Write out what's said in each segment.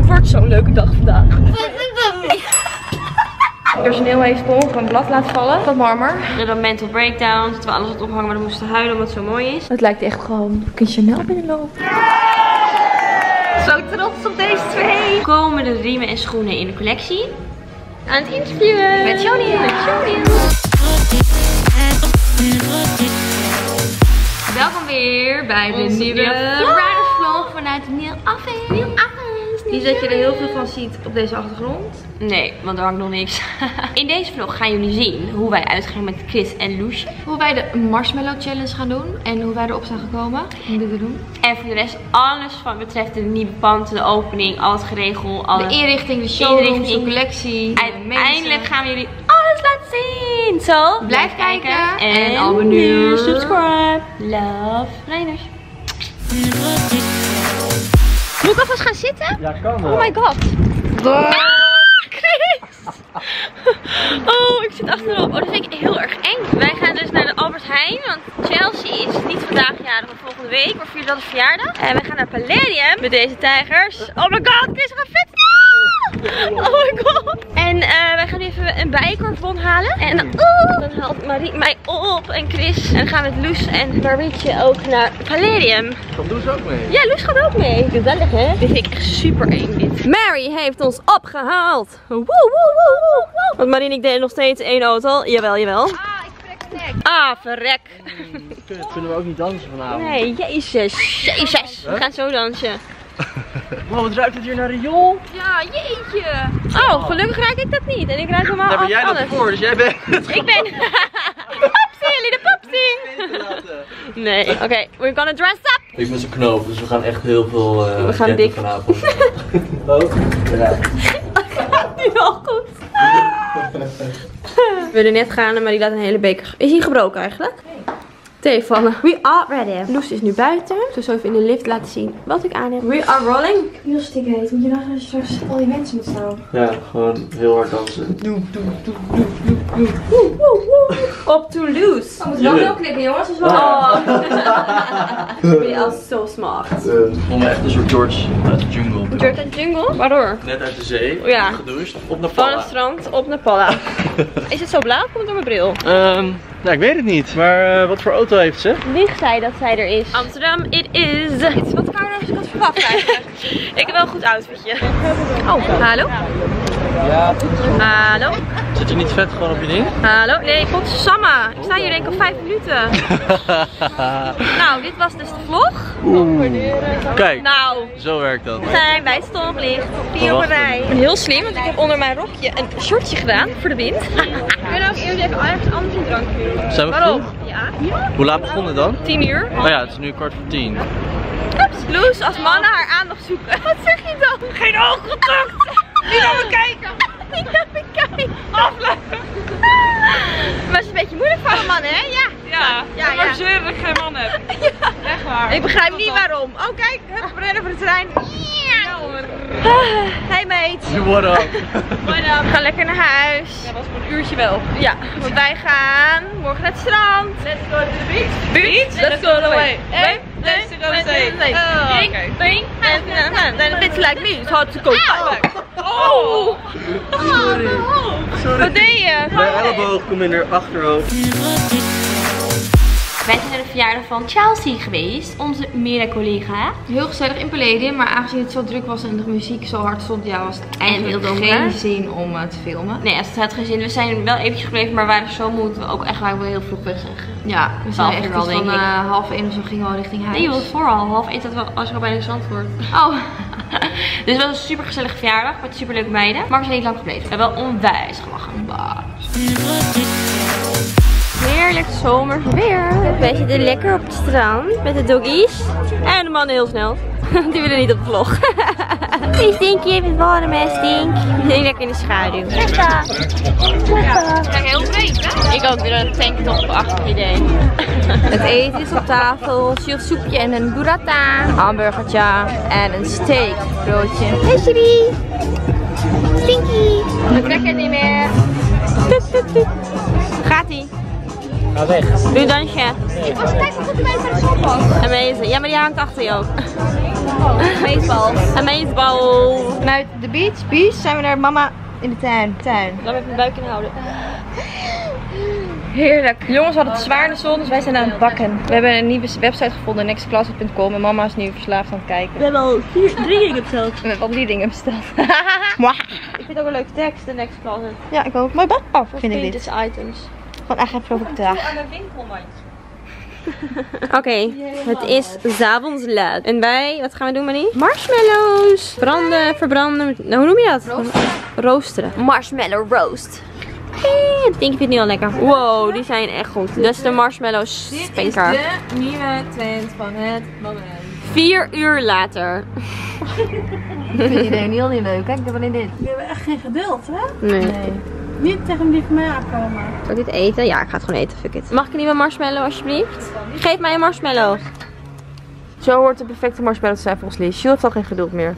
wordt zo'n leuke dag vandaag. Personeel heeft per ongeluk een blad laten vallen. Wat marmer. We hadden een mental breakdown. Zitten we alles wat ophangen, maar we moesten huilen omdat het zo mooi is. Het lijkt echt gewoon een Chanel binnenlopen. Zo trots op deze twee. Komen de riemen en schoenen in de collectie. Aan het interviewen. Met Jonian. Welkom weer bij de nieuwe Riders Vlog vanuit de nieuwe office. Niet dat je er heel veel van ziet op deze achtergrond. Nee, want er hangt nog niks. In deze vlog gaan jullie zien hoe wij uitgaan met Chris en Loesje. Hoe wij de Marshmallow Challenge gaan doen. En hoe wij erop zijn gekomen om dit te doen. En voor de rest alles van betreft de nieuwe pand, de opening, al het geregeld. De inrichting, de showrooms, de collectie. Uiteindelijk gaan we jullie alles laten zien. Zo, blijf kijken. En abonneer. Subscribe. Love. Reiners. Moet ik alvast gaan zitten? Ja, kan wel. Oh my god. Chris! Oh, ik zit achterop. Oh, dat vind ik heel erg eng. Wij gaan dus naar de Albert Heijn, want Chelsea is niet vandaag jarig, maar volgende week. Maar vieren dat is verjaardag. En we gaan naar Palladium met deze tijgers. Oh my god, Chris gaat vet. Oh my god. En wij gaan nu even een bijenkorfbon halen. En dan haalt Marie mij op en Chris. En dan gaan we met Loes en Marietje ook naar Palladium. Komt Loes ook mee? Ja, Loes gaat ook mee. Gezellig hè? Dit vind ik echt super eng dit. Mary heeft ons opgehaald. Woe, woe, woe, woe. Want Marie en ik deden nog steeds één auto. Jawel, jawel. Ah, ik trek nek. Ah, verrek. Kunnen we ook niet dansen vanavond? Nee, jezus. Jezus. We gaan zo dansen. Wow, wat ruikt het hier naar riool? Ja, jeetje. Oh, gelukkig ruik ik dat niet. En ik ruik helemaal Daar ben jij alles. dat voor, dus jij bent het. Ik ben... Popsie, jullie de popsie. Nee, oké. We're gonna dress up. Ik ben zo'n knoop, dus we gaan echt heel veel we gaan dik vanavond. Oh, ja. Nu al goed. We willen net gaan, maar die laat een hele beker. Is hij gebroken eigenlijk? Tegenvallen. We are ready. Loes is nu buiten. Ik zal zo even in de lift laten zien wat ik aan heb. We are rolling. Heel stikken heet. Moet je nagaan als je straks al die mensen moet staan. Ja, gewoon heel hard dansen. Op to Loes. Oh, moet wel heel knippen jongens. Dus wel... Ben je al zo smart. Vond me echt een soort George uit de jungle. George uit de jungle? Waardoor? Net uit de zee. Ja. Gedoucht. Op naar Van Palla. het strand op Nepal. Is het zo blauw of komt het door mijn bril? Nou, ik weet het niet. Maar wat voor auto heeft ze? Wie zei dat zij er is? Amsterdam, it is. Wat kan je nou verwachten eigenlijk? Ik heb wel een goed outfitje. Oh, hallo? Ja. Hallo? Zit je niet vet gewoon op je ding? Hallo? Nee, godsamme. Ik sta hier denk ik al 5 minuten. Nou, dit was dus de vlog. Kijk, Nou, zo werkt dat. we zijn bij het stoplicht. 4 op een rij. Ik ben heel slim, want ik heb onder mijn rokje een shortje gedaan voor de wind. Ik ben ook eerst even ergens anders een drankje. Zijn we Waarom? vroeg? Ja. Hoe laat begonnen dan? 10 uur. Oh ja, het is nu 9:15. Oeps, Loes, als mannen haar aandacht zoeken. Wat zeg je dan? Geen oogcontact. Niet naar me kijken. Niet naar me kijken. Afleggen. Maar het is een beetje moeilijk voor een man, hè? Ja. Ja. Maar zeur dat ik geen man heb. Ja. Echt waar. Ik begrijp niet waarom. Oh kijk, we rennen voor de trein. Hey mate. What up? We gaan lekker naar huis. Dat was voor een uurtje wel. Ja, want wij gaan morgen naar het strand. Let's go to the beach. Beach? Let's go away. Hey, let's go to the sea. Oh, okay. Bing. And it's like me. It's hard to go. Oh. Sorry. Wat deed je? Mijn elleboog komt in haar achterhoofd. Wij zijn naar de verjaardag van Chelsea geweest, onze mede-collega. Heel gezellig in Palladium, maar aangezien het zo druk was en de muziek zo hard stond, ja, was het eigenlijk geen zin om te filmen. Nee, het had geen zin. We zijn wel eventjes gebleven, maar we waren zo moe dat we ook echt wel heel vroeg weg zijn gegaan. Ja, we zijn echt al van 12:30 of zo gingen we richting huis. Nee, voor al 12:30 was ik al bij de Zandvoort. Oh. Dus het was een super gezellige verjaardag met super leuke meiden, maar we zijn niet lang gebleven. We hebben wel onwijs gelachen. Heerlijk zomers weer. Wij zitten lekker op het strand met de doggies. En de mannen heel snel. Die willen niet op de vlog. Hey Stinky, even warm hè Stink. We zijn lekker in de schaduw. Peppa. Kijk, heel breed hè? Ik ook weer een tanktop-achtig idee. Het eten is op tafel. Soepje en een burrata. Hamburgertje en een steakbroodje. Hey Siri. Stinky. We trekken het niet meer. Gaat-ie. Ga weg. Doe een dansje. Ik was tijd dat het bij de zonpas. Amazing. Ja, maar die hangt achter je ook. Meestal. Amazeball. Vanuit de beach zijn we naar mama in de tuin. Laat me even mijn buik inhouden. Heerlijk. Jongens hadden het zwaar in de zon, dus wij zijn aan het bakken. We hebben een nieuwe website gevonden, nextcloset.com. En mama is nu verslaafd aan het kijken. We hebben al 3 dingen besteld. We hebben al 3 dingen besteld. Ik vind het ook een leuke tekst, de Next Closet. Ja, ik ook. Mooi bak. Oh, vind ik dit. Vintage items. Van echt provocatief. Aan de winkelmandje. Oké, het is 's avonds laat. En wij, wat gaan we doen, Marie? Marshmallows. Branden, verbranden. Nou, hoe noem je dat? Roosteren. Marshmallow roast. Ik denk ik het nu al lekker. Wow, die zijn echt goed. Dat is de marshmallow spanker. Dit is de nieuwe trend van het moment. 4 uur later. Ik vind die idee heel niet leuk. Kijk, ik heb alleen dit. We hebben echt geen geduld, hè? Nee. Niet tegen die van mij aankomen. Zal ik dit eten? Ja, ik ga het gewoon eten. Fuck it. Mag ik een nieuwe marshmallow alsjeblieft? Geef mij een marshmallow. Zo hoort de perfecte marshmallow te zijn volgens Lies. Jules heeft al geen geduld meer.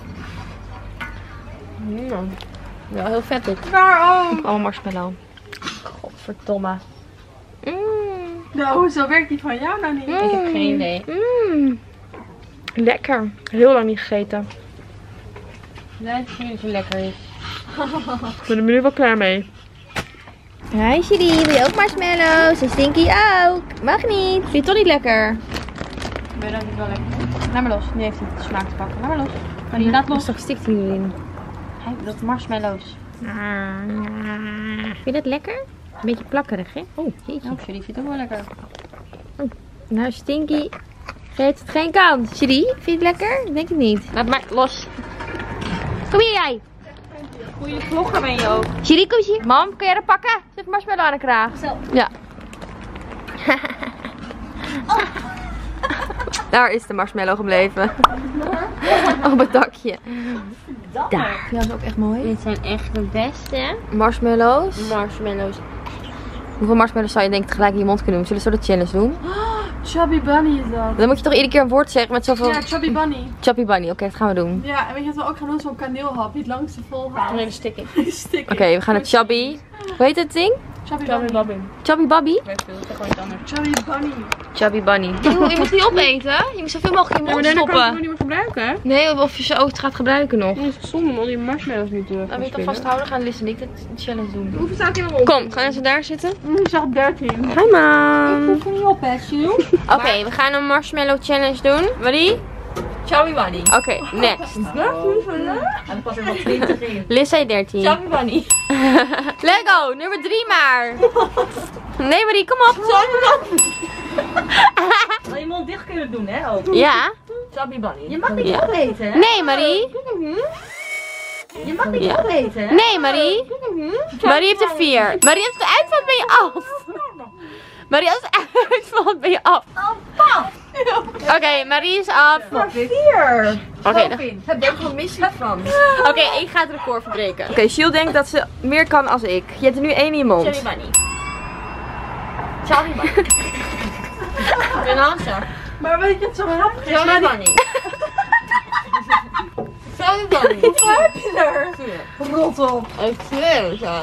Ja, heel vet dit. Waarom? Allemaal marshmallow. Godverdomme. Nou, hoezo werkt die van jou nou niet? Ik heb geen idee. Lekker. Heel lang niet gegeten. Nee, ik vind het zo lekker is. Ik ben er nu wel klaar mee. Hi Sherry, wil je ook marshmallows? En Stinky ook. Mag niet. Vind je het toch niet lekker? Ben dat niet wel lekker? Laat maar los. Nu heeft hij de smaak te pakken. Laat maar los. Maar die laat los. Straks stikt hij erin. Dat marshmallows. Vind je dat lekker? Een beetje plakkerig, hè? Oh, jeetje. Oh, Sherry vindt het ook wel lekker. Nou, Stinky geeft het geen kans. Sherry, vind je het lekker? Ik denk het niet. Laat maar los. Kom hier, jij. Goeie vlogger ben je ook. Sherry, kom hier. Mam, kun jij dat pakken? Ze heeft marshmallow aan de kraag. Ja. Daar is de marshmallow gebleven. Op het dakje. Daar. Ja, dat is ook echt mooi. Dit zijn echt de beste marshmallows. Hoeveel marshmallows zou je denk ik tegelijk in je mond kunnen doen? Zullen we zo de challenge doen? Chubby Bunny is dat. Dan moet je toch iedere keer een woord zeggen met zoveel... Ja, Chubby Bunny. Chubby Bunny. Oké, dat gaan we doen. Ja, en weet je wat we ook gaan doen? Zo'n kaneelhap die het langste vol houdt. Hele sticky. Sticky. Oké, we gaan het chubby... Hoe heet het ding? Chubby Bunny. Chubby Bobby? Chubby Bunny. Chubby Bunny. Je moet niet opeten. Je moet zoveel mogelijk in je mond kan je het stoppen. niet meer gebruiken, hè? Nee, of je ze ook gaat gebruiken nog. Het is zonde om al die marshmallows niet te Dan wil je toch vasthouden, gaan Liz en ik de challenge doen. Hoeveel staat hier nog op? Kom, gaan ze daar zitten? Ik zag 13. Hi man. Hoef je niet op, hè, Sjoe? Oké, we gaan een marshmallow challenge doen. Marie? Chubby Bunny. Oké, next. En pas er nog 20 in. Liz zei 13. Chubby Bunny. Lego, nummer 3 maar. Nee Marie, kom op. Wil je mond dicht kunnen doen, hè? Ook. Ja. Chubby Bunny. Je mag niet Ja. opeten, hè? Nee Marie. Je mag niet Ja. opeten, hè? Nee Marie. Marie heeft er 4. Marie, als het uitvalt ben je af. Marie, als het uitvalt ben je af. Oké, Marie is af. 4. Oké, Heb je ook een missie van? Oké, ik ga het record verbreken. Oké, Shield denkt dat ze meer kan als ik. Je hebt er nu 1 in je mond. Chubby Bunny. Chubby Bunny. Ik ben hamster. Maar weet je wat zo grappig is? Chubby Bunny. Chubby Bunny. Hoeveel heb je er? Rot op. Ik zweer het zo.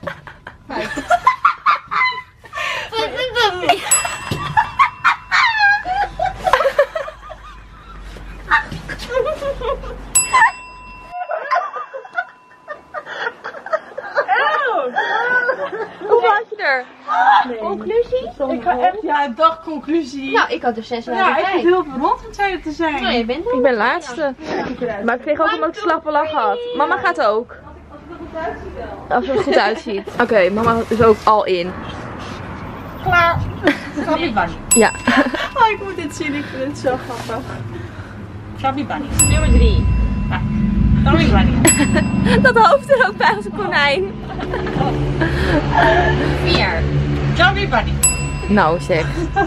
Hoeveel had je er? Conclusie? Ik ga echt, ja, dagconclusie. Nou, ik had er 6 Ja, ik vind heel verrot zijn te zijn. Nou, je bent er. Ik ben laatste. Maar ik kreeg ook omdat ik slappe lach had. Mama gaat ook. Als het er goed uitziet. Oké, mama is ook al in. Klaar. Chubby Bunny. Ja. Oh, ik moet dit zien. Ik vind het zo grappig. Chubby Bunny. Nummer 3. Chubby Bunny. Dat hoofd er ook bij als een konijn. 4. Chubby Bunny. Nou zeg.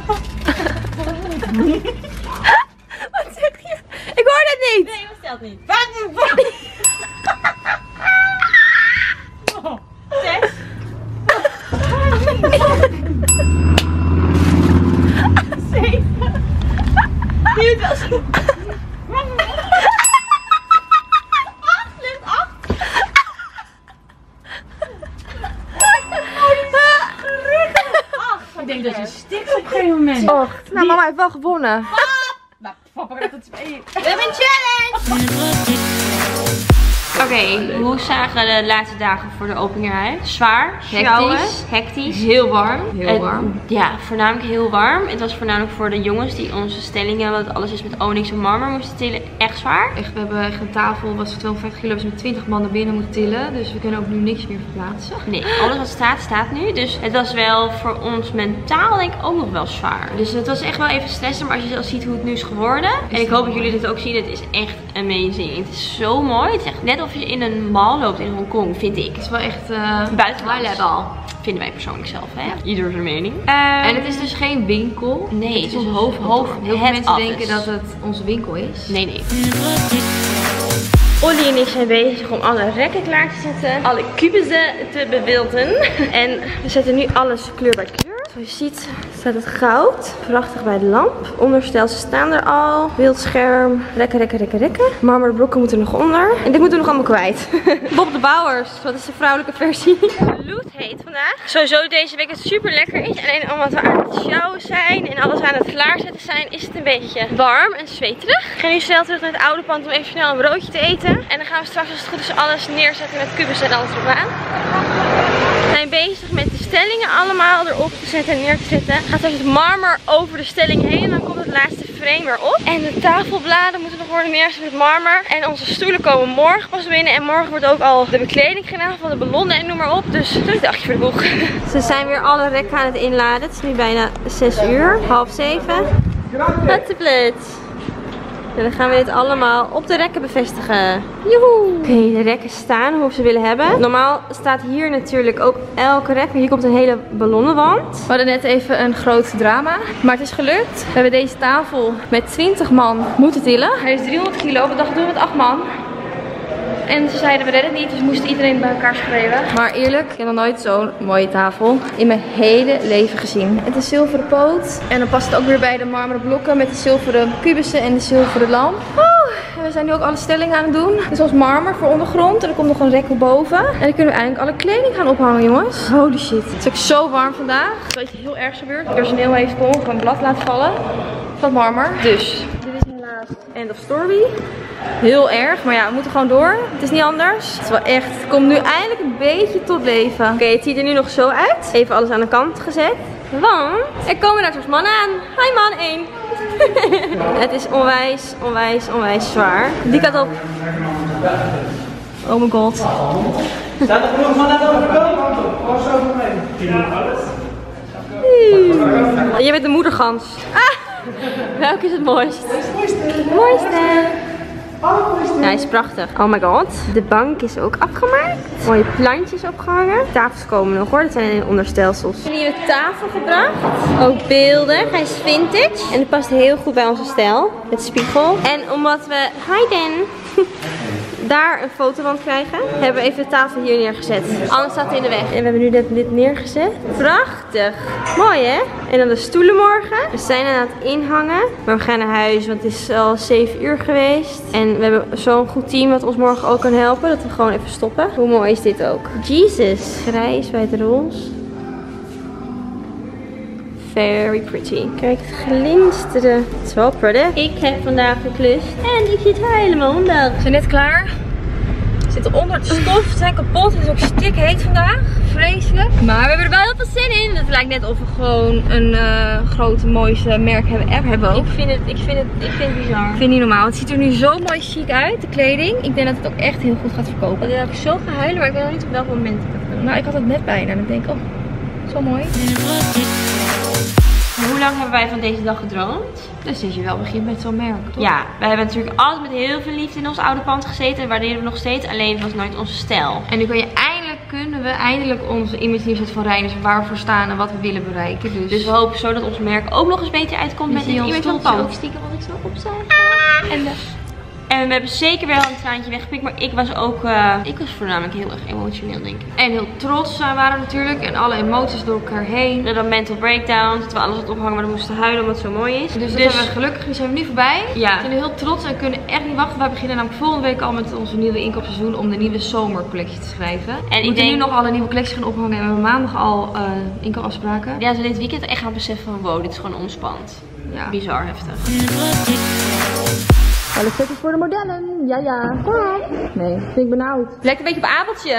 Wat zeg je? Ik hoor dat niet. Nee, dat stelt niet. Chubby Bunny. 6. Nu was het. 8. Ik denk dat je stikt op een gegeven moment. Och, nou mama heeft wel gewonnen. Nou, papa krijgt het 2. We hebben een challenge! Oké, hoe zagen de laatste dagen voor de opening eruit? Zwaar, hectisch, heel warm. Heel warm. Ja, voornamelijk heel warm. Het was voornamelijk voor de jongens die onze stellingen, want alles is met onyx en marmer, moesten tillen. Echt zwaar. Echt, we hebben echt een tafel, was 250 kilo, dus met 20 man naar binnen moeten tillen. Dus we kunnen ook nu niks meer verplaatsen. Nee, alles wat staat, staat nu. Dus het was wel voor ons mentaal denk ik ook nog wel zwaar. Dus het was echt wel even stressen, maar als je zelf ziet hoe het nu is geworden. En ik hoop dat jullie dit ook zien, het is echt amazing. Het is zo mooi. Het is echt net of je in een mall loopt in Hongkong, vind ik. Het is wel echt buiten high level. Vinden wij persoonlijk zelf, hè? Ieder zijn mening. En het is dus geen winkel. Nee, het is ons hoofdkantoor. Heel veel mensen denken dat het onze winkel is. Nee, nee. Ollie en ik zijn bezig om alle rekken klaar te zetten. Alle kubussen te bebeelden. En we zetten nu alles kleur bij kleur. Zoals je ziet staat het goud. Prachtig bij de lamp. Onderstelsels staan er al. Beeldscherm. Rekken. Marmeren blokken moeten er nog onder. En dit moeten we nog allemaal kwijt. Bob de Bouwers. Wat is de vrouwelijke versie? Bloedheet vandaag. Sowieso deze week het super lekker is. Alleen omdat we aan het sjouwen zijn en alles aan het klaarzetten zijn, is het een beetje warm en zweterig. Ik ga nu snel terug naar het oude pand om even snel een broodje te eten. En dan gaan we straks als het goed is alles neerzetten met kubussen en alles erop aan. We zijn bezig met de stellingen allemaal erop te zetten en neer te zetten. Gaat straks het marmer over de stelling heen en dan komt het laatste frame erop. En de tafelbladen moeten nog worden neergezet met marmer. En onze stoelen komen morgen pas binnen. En morgen wordt ook al de bekleding gedaan van de ballonnen en noem maar op. Dus een dagje voor de boeg. Ze zijn weer alle rekken aan het inladen. Het is nu bijna 6 uur, 6:30. Hatteplet. En dan gaan we dit allemaal op de rekken bevestigen. Joehoe! Oké, de rekken staan hoe ze willen hebben. Normaal staat hier natuurlijk ook elke rek. Maar hier komt een hele ballonnenwand. We hadden net even een groot drama. Maar het is gelukt. We hebben deze tafel met 20 man moeten tillen. Hij is 300 kilo. We dachten doen we met 8 man. En ze zeiden we redden het niet, dus moesten iedereen bij elkaar schreeuwen. Maar eerlijk, ik heb nog nooit zo'n mooie tafel in mijn hele leven gezien. Het is zilveren poot. En dan past het ook weer bij de marmeren blokken met de zilveren kubussen en de zilveren lamp. En we zijn nu ook alle stellingen aan het doen. Dit is als marmer voor ondergrond. En er komt nog een rek boven. En dan kunnen we eindelijk alle kleding gaan ophangen, jongens. Holy shit. Het is ook zo warm vandaag. Er is iets heel ergs gebeurd. Het personeel heeft gewoon een blad laten vallen van het marmer. Dus dit is helaas end of story. Heel erg, maar ja, we moeten gewoon door. Het is niet anders. Het is wel echt, het komt nu eindelijk een beetje tot leven. Oké, het ziet er nu nog zo uit. Even alles aan de kant gezet. Want er komen daar straks mannen aan. Hi man 1. Het is onwijs zwaar. Die kant op. Oh my god. Staat er genoeg mannen aan de overkomen? Of zo voor mij? Je bent de moedergans. Welke is het mooist? Het mooiste. Ja, hij is prachtig. Oh my god. De bank is ook afgemaakt. Mooie plantjes opgehangen. Tafels komen nog hoor. Dat zijn in onderstelsels. Een nieuwe tafel gebracht. Ook beelden. Hij is vintage. En het past heel goed bij onze stijl. Het spiegel. En omdat we... Hi Dan. Daar een fotowand krijgen, hebben we even de tafel hier neergezet. Anders staat het in de weg. En we hebben nu dit neergezet. Prachtig. Mooi hè? En dan de stoelen morgen. We zijn aan het inhangen. Maar we gaan naar huis, want het is al 7 uur geweest. En we hebben zo'n goed team wat ons morgen ook kan helpen. Dat we gewoon even stoppen. Hoe mooi is dit ook? Jesus. Grijs bij het roze. Very pretty. Kijk, het glinsteren. Het is wel pretty. Ik heb vandaag geklust en ik zit helemaal onder. We zijn net klaar. We zitten onder het stof. We zijn kapot. Het is ook stikheet vandaag. Vreselijk. Maar we hebben er wel heel veel zin in. Het lijkt net of we gewoon een grote mooiste merk hebben ever ook. Ik vind het bizar. Ik vind het niet normaal. Het ziet er nu zo mooi chic uit, de kleding. Ik denk dat het ook echt heel goed gaat verkopen. Dan heb ik zo gehuild, maar ik weet nog niet op welk moment ik heb. Nou, ik had het net bijna. En ik denk, oh, zo mooi. Hoe lang hebben wij van deze dag gedroomd? Dus sinds je wel begint met zo'n merk, toch? Ja, wij hebben natuurlijk altijd met heel veel liefde in ons oude pand gezeten. En waarderen we nog steeds. Alleen het was nooit onze stijl. En nu kunnen we eindelijk onze image neerzetten van Rijn. Dus waar we voor staan en wat we willen bereiken. Dus we hopen zo dat ons merk ook nog eens beter uitkomt met dit image van het pand. Stiekem wat ik zo opzij. En we hebben zeker wel een traantje weggepikt. Maar ik was ook, ik was voornamelijk heel erg emotioneel, denk ik. En heel trots waren we natuurlijk. En alle emoties door elkaar heen. We hadden mental breakdowns. Dat we alles had ophangen, maar we moesten huilen omdat het zo mooi is. Dus dat zijn we gelukkig. Nu zijn we nu voorbij. Ja. We zijn heel trots en kunnen echt niet wachten. Wij beginnen namelijk volgende week al met onze nieuwe inkoopseizoen om de nieuwe zomercollectie te schrijven. En ik denk nu nog alle nieuwe collecties gaan ophangen en we hebben maandag al inkoopafspraken. Ja, ze dit weekend echt gaan beseffen van wow, dit is gewoon ontspannend. Ja. Bizar heftig. Alle setjes voor de modellen. Ja, ja. Nee, vind ik benauwd. Lekker een beetje op avondje.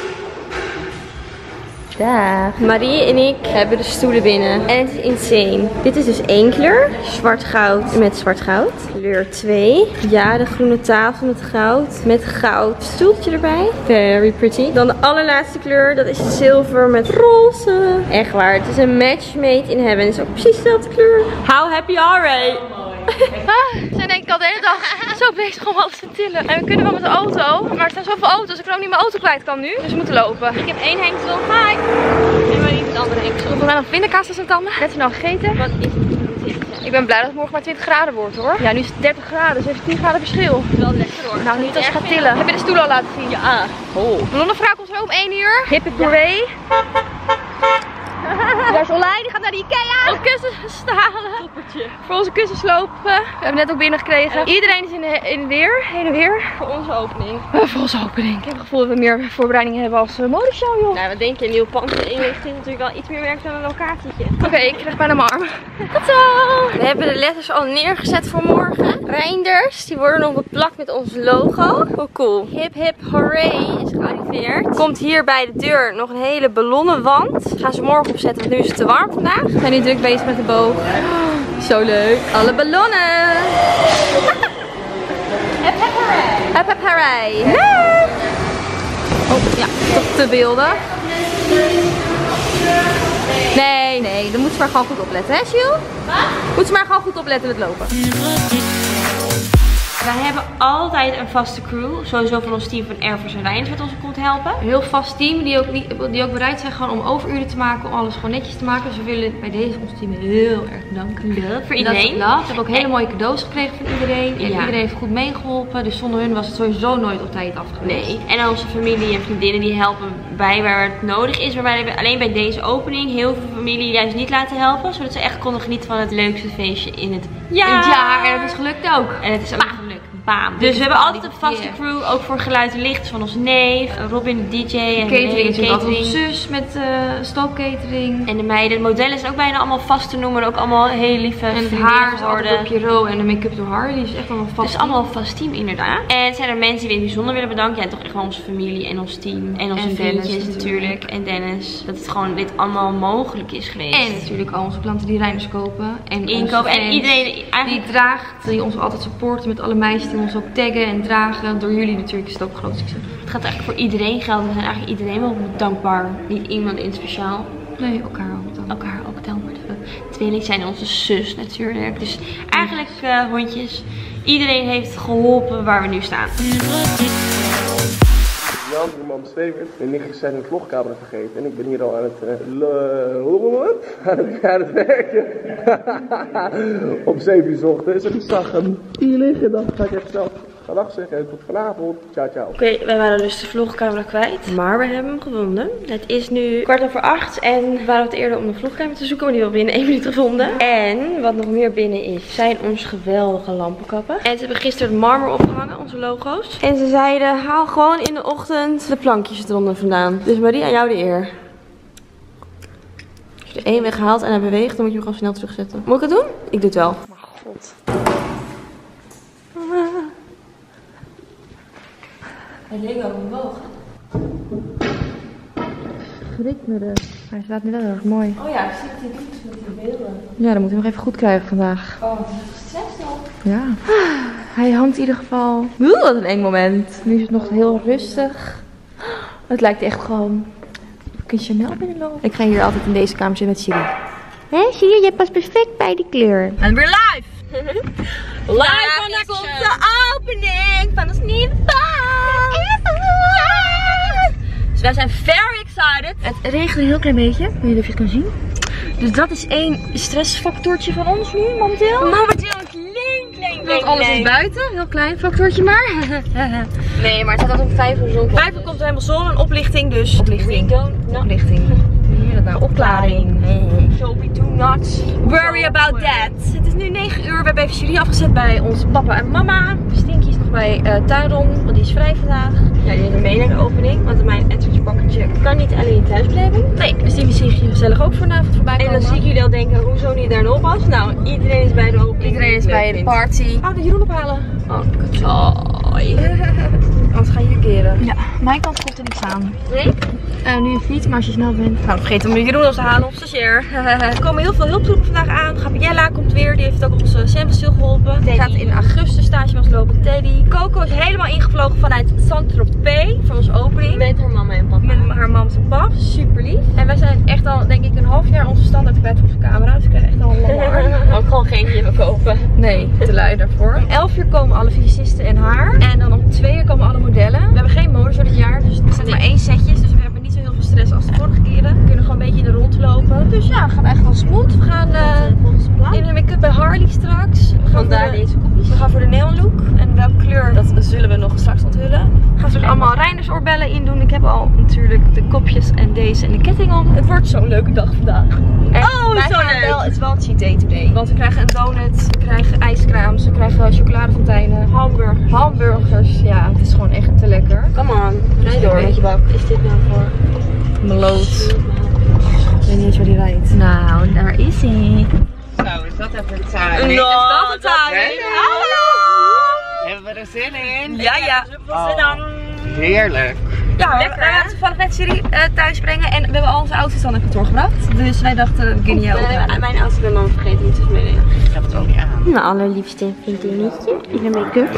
Dag. Marie en ik hebben de stoelen binnen. En het is insane. Dit is dus 1 kleur. Zwart goud met zwart goud. Kleur 2. Ja, de groene tafel met goud. Met goud stoeltje erbij. Very pretty. Dan de allerlaatste kleur. Dat is zilver met roze. Echt waar. Het is een match made in heaven. Het is ook precies dezelfde kleur. How happy are we? We zijn denk ik al de hele dag zo bezig om alles te tillen. En we kunnen wel met de auto, maar er staan zoveel auto's. Ik kan ook niet mijn auto kwijt kan nu. Dus we moeten lopen. Ik heb 1 hengsel. Hi. En maar niet het andere hengsel. We gaan nog pindakaas als het dan. Net zo nou gegeten. Wat is het? Ik ben blij dat het morgen maar 20 graden wordt hoor. Ja, nu is het 30 graden, dus 10 graden verschil. Wel lekker hoor. Nou, niet als je gaat tillen. Heb je de stoel al laten zien? Ja. Oh. Blonde vrouw komt zo om 1 uur. Hippie parade. Daar is Olij, die gaat naar de Ikea. Om kussens te halen. Voor onze kussensloop. We hebben net ook binnengekregen. Iedereen is in het weer. Heen en weer. Voor onze opening. Voor onze opening. Ik heb het gevoel dat we meer voorbereidingen hebben als modeshow joh. Nou, wat denk je? Een nieuwe pand inrichten is natuurlijk wel iets meer werk dan een locatietje. Oké, ik krijg bijna mijn arm. Tot zo! We hebben de letters al neergezet voor morgen. Reinders, die worden nog beplakt met ons logo. Oh cool. Hip hip hooray is gearriveerd. Komt hier bij de deur nog een hele ballonnenwand. Gaan ze morgen opzetten, want nu is het te warm vandaag. We zijn nu druk bezig met de boog. Zo leuk. Alle ballonnen. Hip hip hooray. Hip hip hooray. Nee. Oh ja, toch te beelden. Nee, dan moet ze maar gewoon goed opletten, hè Jules? Wat? Moet ze maar gewoon goed opletten met lopen. Wij hebben altijd een vaste crew, sowieso van ons team van Ervers en Reinders wat ons komt helpen. Een heel vast team die ook bereid zijn gewoon om overuren te maken, om alles gewoon netjes te maken. Dus we willen bij deze ons team heel erg bedanken. Ja, voor iedereen. We hebben ook hele mooie cadeaus gekregen van iedereen. En iedereen heeft goed meegeholpen, dus zonder hun was het sowieso nooit op tijd af geweest. Nee. En onze familie en vriendinnen die helpen bij waar het nodig is. Maar wij hebben alleen bij deze opening heel veel familie juist niet laten helpen. Zodat ze echt konden genieten van het leukste feestje in het jaar. En het is gelukt ook. En het is ook gelukt. Bam. Dus we hebben altijd een vaste crew, ook voor geluid en licht, van ons neef, Robin de DJ en catering is altijd onze zus met stookcatering. En de meiden, de modellen zijn ook bijna allemaal vast te noemen, ook allemaal heel lieve. En het haar is altijd door Pierrot en de make-up door haar, die is echt allemaal vast. Het is allemaal een vast team inderdaad. En zijn er mensen die we in het bijzonder willen bedanken? Ja, toch echt wel onze familie en ons team. En onze vriendjes natuurlijk. En Dennis. Dat het gewoon dit allemaal mogelijk is geweest. En natuurlijk al onze klanten die Reinders kopen. En inkopen. En iedereen die draagt, die ons altijd supporten met alle meisjes. Die ons ook taggen en dragen. Door jullie natuurlijk is het ook een groot succes. Het gaat eigenlijk voor iedereen gelden. We zijn eigenlijk iedereen wel dankbaar. Niet iemand in speciaal. Nee, elkaar ook dankbaar. Elkaar ook dankbaar. De tweelingen zijn onze zus natuurlijk. Dus eigenlijk hondjes. Iedereen heeft geholpen waar we nu staan. Jan, iemand besteverd. Mijn nichtjes zijn in de vlogkamer vergeten. En ik ben hier al aan het werken. Om 7 uur 's ochtends. En ik zag hem hier liggen. Dan ga ik even zelf dag zeggen. Tot vanavond. Ciao, ciao. Oké, wij waren dus de vlogcamera kwijt. Maar we hebben hem gevonden. Het is nu 7:15. En we waren wat eerder om de vlogcamera te zoeken. Maar die hebben we binnen 1 minuut gevonden. En wat nog meer binnen is, zijn onze geweldige lampenkappen. En ze hebben gisteren het marmer opgehangen, onze logo's. En ze zeiden, haal gewoon in de ochtend de plankjes eronder vandaan. Dus Marie, aan jou de eer. Als je er 1 weghaalt en hij beweegt, dan moet je hem gewoon snel terugzetten. Moet ik het doen? Ik doe het wel. Maar god. Hij leek ook omhoog. Schrik me dus. Hij staat nu wel heel erg mooi. Oh ja, ik zie het hier niet met die beelden. Ja, dat moeten we nog even goed krijgen vandaag. Oh, het is gestrest al. Ja. Hij hangt in ieder geval. Wat een eng moment. Nu is het nog heel rustig. Het lijkt echt gewoon... Kun je Chanel binnenlopen? Ik ga hier altijd in deze kamer zitten met Siri. Hé, zie je? Je past perfect bij die kleur. En weer live! Live vandaag op de opening van ons nieuwe pand! Dus wij zijn very excited. Het regent een heel klein beetje. Ik weet niet of je het kan zien. Dus dat is 1 stressfactortje van ons nu momenteel. Momenteel een klein Want alles is buiten. Heel klein factortje maar. Nee, maar het staat altijd om 5 uur zon. 5 uur komt er helemaal zon en oplichting dus. Oplichting. Oplichting. Hoe dat nou? Opklaring. So we do not Worry about that. Het is nu 9 uur. We hebben even Julie afgezet bij onze papa en mama. Stinky is nog bij Tuiron, want die is vrij vandaag. Ja, die heeft mee naar de opening, want mijn entourage pakketje kan niet alleen thuis blijven. Nee, dus die zie je gezellig ook vanavond voorbij komen. En dan zie ik jullie al denken, hoezo niet daar nog was? Nou, iedereen is bij de opening. Iedereen is bij de party. Oh, de Jeroen ophalen. Oh, kut. Anders ga je hier keren. Ja, mijn kant komt er niks aan. Nee? Nu een fiets, maar als je snel bent. Nou, vergeet om Jeroen te halen, onze stagiair. Er komen heel veel hulptroepen vandaag aan. Gabriella komt weer, die heeft ook onze Sam geholpen. Die gaat in augustus stage was lopen. Teddy. Coco is helemaal ingevlogen vanuit Saint-Tropez voor onze opening. Met haar mama en papa. Met haar mam en pap. Super lief. En wij zijn echt al, denk ik, een half jaar onze standaard kwijt voor onze camera. Dus we krijgen echt al een lange arm. Ook gewoon geen nieuwe kopen. Nee, te lui daarvoor. Om 11 uur komen alle fysicisten en haar. En dan om 2 uur komen alle modellen. We hebben geen modus voor dit jaar, dus er zijn maar 1 setjes. Dus we hebben niet zo heel veel stress als de vorige keren. We kunnen gewoon een beetje in de rond lopen. Dus ja, we gaan echt wel smooth. We gaan in de make-up bij Harley straks. Vandaar deze kopjes. We gaan voor de neon look. En welke kleur, dat zullen we nog straks onthullen. We gaan straks allemaal Reiners oorbellen in doen. Ik heb al natuurlijk de kopjes en deze en de ketting om. Het wordt zo'n leuke dag vandaag. Oh, zo leuk! Het is wel een cheat day today. Want we krijgen een donut, we krijgen ijskraams, we krijgen chocoladefonteinen, hamburgers. Ja, het is gewoon echt te lekker. Come on, rij door met je bak. Wat is dit nou voor? Meloot. Ik weet niet eens waar die rijdt. Nou, daar is hij. Zo, is dat even een taai? No, dat een taai? Hallo! Hebben we er zin in? Ja. Heerlijk. Ja, we gaan toevallig net Julie thuis brengen en we hebben al onze outfits al naar kantoor gebracht. Dus wij dachten, we beginnen jou ook. Mijn outfit ben dan vergeten niet te meenemen. Ik heb het ook niet aan. Mijn allerliefste vriendinnetje in de make-up.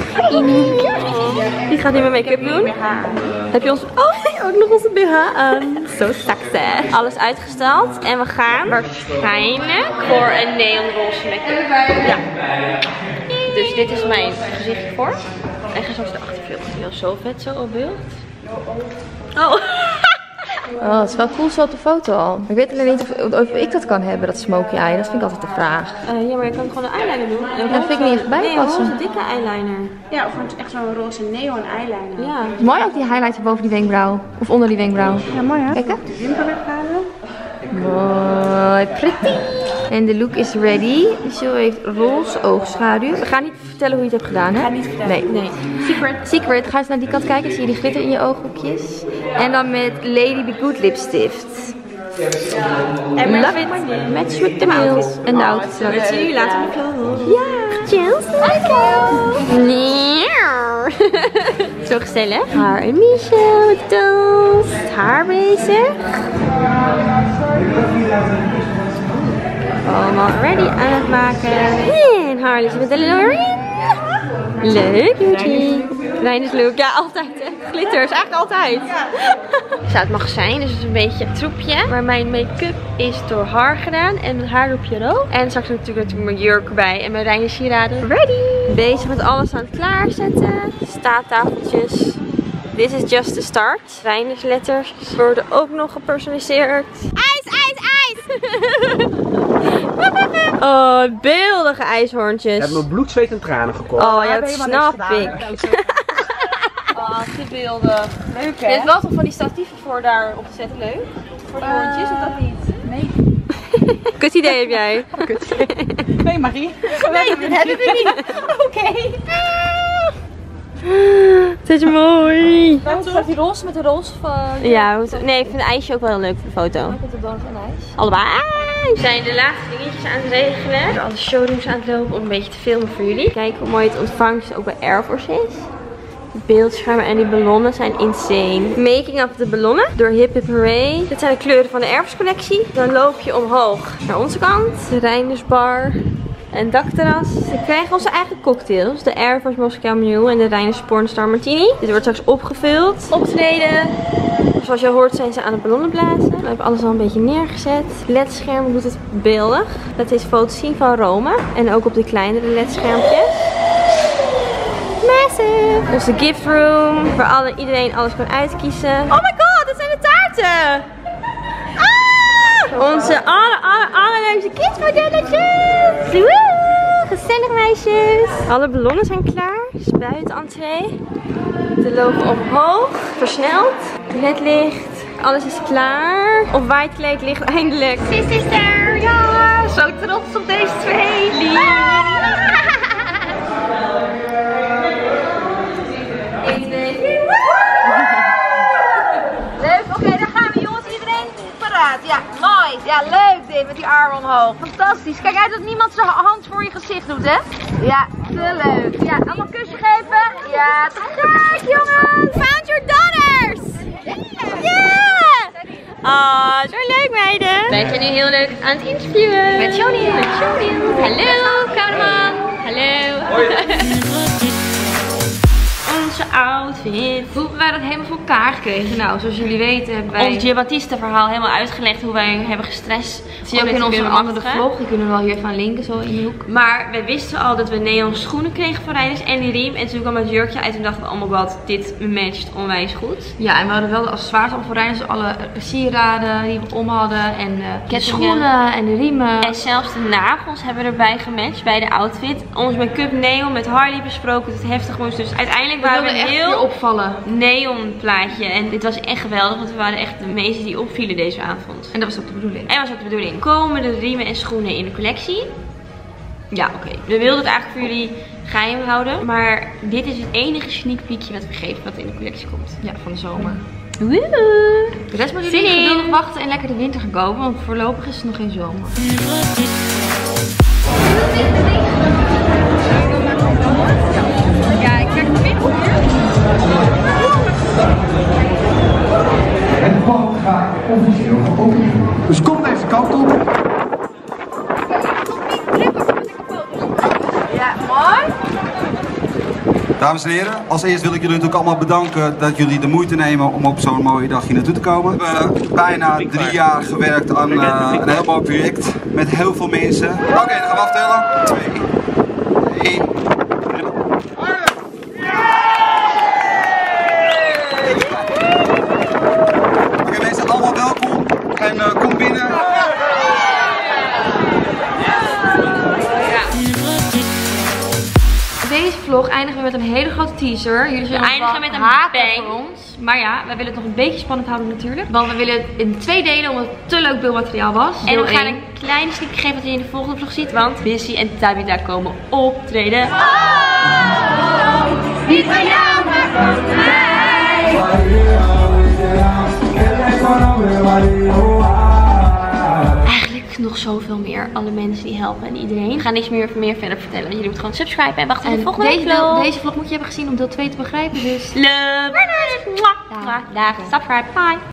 Die gaat nu mijn make-up doen. Heb je ons... Oh, ook nog onze BH aan. Zo sexy. Alles uitgestald. En we gaan waarschijnlijk voor een neonroze make-up. Ja. Dus dit is mijn gezichtje voor. En ga straks de achtervleugel. Die is zo vet zo op beeld. Oh. Oh, het is wel cool zo op de foto al. Ik weet alleen niet of ik dat kan hebben, dat smoky eye. Dat vind ik altijd de vraag. Ja, maar je kan gewoon een eyeliner doen. Ja, dat vind ik niet echt bijpassen. Nee, een dikke eyeliner. Ja, of echt zo'n roze neon eyeliner. Ja. Mooi ook die highlighter boven die wenkbrauw. Of onder die wenkbrauw. Ja, mooi hè? Kijk hè. De wimper weghalen. Mooi, pretty. En de look is ready. Michelle heeft roze oogschaduw. We gaan niet vertellen hoe je het hebt gedaan, hè? Ga niet vertellen. Nee. Secret. Secret. Ga eens naar die kant kijken. Zie je die glitter in je ooghoekjes? En dan met Lady Be Good lipstift. En Love it. Match with the nails. En de outfit. Dat zien jullie later op je. Ja. Chills. Zo gezellig. Haar en Michelle. Toast. Haar bezig. Allemaal ready aan het maken. En Harley zit met de Lorraine. Leuk, Judy. Reiners look. Ja, altijd hè. Glitter is eigenlijk altijd. Ik sta het magazijn, dus het is een beetje een troepje. Maar mijn make-up is door haar gedaan. En mijn haarloopje ook. En straks natuurlijk mijn jurk erbij. En mijn Reiners sieraden. Ready. Bezig met alles aan het klaarzetten. Staattafeltjes. This is just the start. Reiners letters worden ook nog gepersonaliseerd. IJs, ijs, ijs! Oh, beeldige ijshoorntjes. Ik heb mijn bloed, zweet en tranen gekocht. Oh ja, dat snap ik. Oh, beeldig. Leuk Je hebt wel toch van die statieven voor daar op te zetten, leuk? Voor de hondjes, of dat niet? Nee. Kut idee heb jij. Nee, Marie. Nee, dat hebben we niet. Oké. Het is mooi. Staat die roze met de roze van... Ja, nee, ik vind het ijsje ook wel heel leuk voor de foto. Ik heb de donut en ijs. Allebei. We zijn de laatste dingetjes aan het regelen. We zijn alle showrooms aan het lopen om een beetje te filmen voor jullie. Kijk hoe mooi het ontvangst ook bij Air Force is. De beeldschermen en die ballonnen zijn insane. Making of de ballonnen door Hip Hip Hooray. Dit zijn de kleuren van de Air Force collectie. Dan loop je omhoog naar onze kant. De Reinersbar. En dakterras. We krijgen onze eigen cocktails. De Air Force Moscow Mule en de Reiners Pornstar Martini. Dit wordt straks opgevuld. Optreden. Zoals je hoort zijn ze aan het ballonnen blazen. We hebben alles al een beetje neergezet. LED-scherm doet het beeldig. Laat deze foto's zien van Rome. En ook op de kleinere LED-schermpjes. Massive. Onze gift room. Waar iedereen alles kan uitkiezen. Oh my god, dat zijn de taarten! Onze allerleukste kidsmodelletjes! Woe! Gezellig meisjes. Alle ballonnen zijn klaar. Dus buiten entree. De logo omhoog. Versneld. Het licht. Alles is klaar. Of white kleed ligt eindelijk. Sis is er. Ja. Zo trots op deze twee. Leuk, oké, dan gaan we jongens. Iedereen paraat. Ja, mooi. Ja, leuk dit met die armen omhoog. Fantastisch. Kijk uit dat niemand zijn hand voor je gezicht doet, hè. Ja, te leuk. Ja, allemaal een kusje geven. Ja, te gek jongens. Found your daughters. Yeah. Oh, zo leuk meiden. Wij zijn nu heel leuk aan het interviewen. Met Joniel. Hallo, cameraman. Hallo. Onze outfit. Hoe hebben wij dat helemaal voor elkaar gekregen? Nou, zoals jullie weten hebben wij ons Giambattista verhaal helemaal uitgelegd hoe wij hebben gestrest. Dat zie je ook in onze andere vlog. Die kunnen we wel hier van linken zo in de hoek. Maar wij wisten al dat we neon schoenen kregen van rijders en die riem. En toen kwam het jurkje uit en dachten we, oh my god, dit matcht onwijs goed. Ja, en we hadden wel de accessoires al voor rijders. Alle sieraden die we om hadden en de schoenen en de riemen. En zelfs de nagels hebben we erbij gematcht bij de outfit. Ons make-up neon met Harley besproken dat het heftig moest. Dus uiteindelijk waren we een heel opvallen neon plaatje. En dit was echt geweldig, want we waren echt de meeste die opvielen deze avond. En dat was ook de bedoeling. En dat was ook de bedoeling. Komen de riemen en schoenen in de collectie? Ja, oké. We wilden het eigenlijk voor jullie geheim houden. Maar dit is het enige sneak peekje wat we geven wat in de collectie komt. Ja, van de zomer. Woehoe. De rest moeten jullie geduldig wachten en lekker de winter gaan kopen. Want voorlopig is het nog geen zomer. Ja, ik krijg het binnen hier. Het bal gaat officieel geopend. Dus kom deze kant op. Ja, mooi. Dames en heren, als eerst wil ik jullie natuurlijk allemaal bedanken dat jullie de moeite nemen om op zo'n mooie dag hier naartoe te komen. We hebben bijna 3 jaar gewerkt aan een heel mooi project met heel veel mensen. Oké, dan gaan we aftellen. 2, 1. Oké, mensen, allemaal welkom en kom binnen. Deze vlog eindigen we met een hele grote teaser. Jullie zullen eindigen met een bang voor ons. Maar ja, wij willen het nog een beetje spannend houden natuurlijk. Want we willen het in 2 delen omdat het te leuk beeldmateriaal was. En we gaan een kleine sneak geven wat je in de volgende vlog ziet. Want Busy en Tabitha komen optreden. Niet van jou, maar van mij. Eigenlijk nog zoveel meer. Alle mensen die helpen en iedereen. We gaan niks meer verder vertellen. Jullie moeten gewoon subscriben en wachten op de volgende vlog. Deze vlog moet je hebben gezien om deel 2 te begrijpen. Dus love. Dag. Subscribe. Bye.